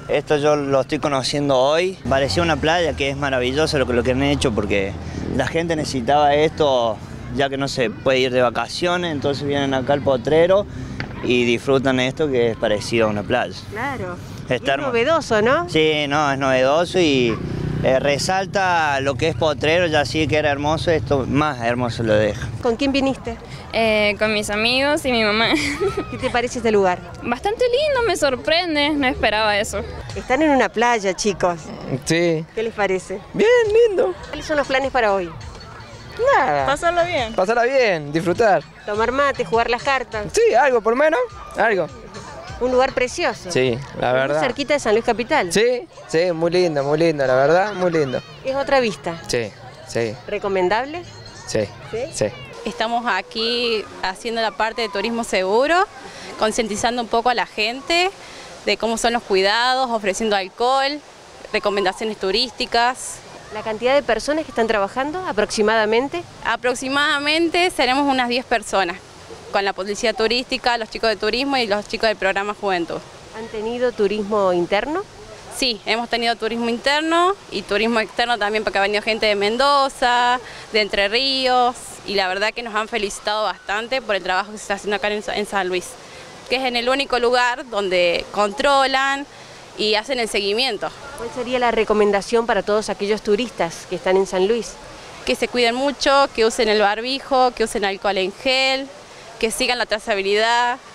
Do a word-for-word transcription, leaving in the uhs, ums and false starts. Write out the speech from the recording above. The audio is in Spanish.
Esto yo lo estoy conociendo hoy. Parecía una playa que es maravilloso lo que, lo que han hecho porque la gente necesitaba esto ya que no se puede ir de vacaciones, entonces vienen acá al potrero y disfrutan esto que es parecido a una playa. Claro. Está es novedoso, ¿no? Sí, no, es novedoso y eh, resalta lo que es potrero, ya sí que era hermoso, esto más hermoso lo deja. ¿Con quién viniste? Eh, con mis amigos y mi mamá. ¿Qué te parece este lugar? Bastante lindo, me sorprende, no esperaba eso. Están en una playa, chicos. Sí. ¿Qué les parece? Bien, lindo. ¿Cuáles son los planes para hoy? Nada. Pasarlo bien. Pasarla bien, disfrutar. Tomar mate, jugar las cartas. Sí, algo por menos, algo. Un lugar precioso. Sí, la verdad. Muy cerquita de San Luis Capital. Sí, sí, muy lindo, muy lindo, la verdad, muy lindo. Es otra vista. Sí, sí. ¿Recomendable? Sí, sí, sí. Estamos aquí haciendo la parte de turismo seguro, concientizando un poco a la gente de cómo son los cuidados, ofreciendo alcohol, recomendaciones turísticas. ¿La cantidad de personas que están trabajando aproximadamente? Aproximadamente seremos unas diez personas, con la policía turística, los chicos de turismo y los chicos del programa Juventud. ¿Han tenido turismo interno? Sí, hemos tenido turismo interno y turismo externo también porque ha venido gente de Mendoza, de Entre Ríos y la verdad que nos han felicitado bastante por el trabajo que se está haciendo acá en San Luis, que es en el único lugar donde controlan y hacen el seguimiento. ¿Cuál sería la recomendación para todos aquellos turistas que están en San Luis? Que se cuiden mucho, que usen el barbijo, que usen alcohol en gel, que sigan la trazabilidad,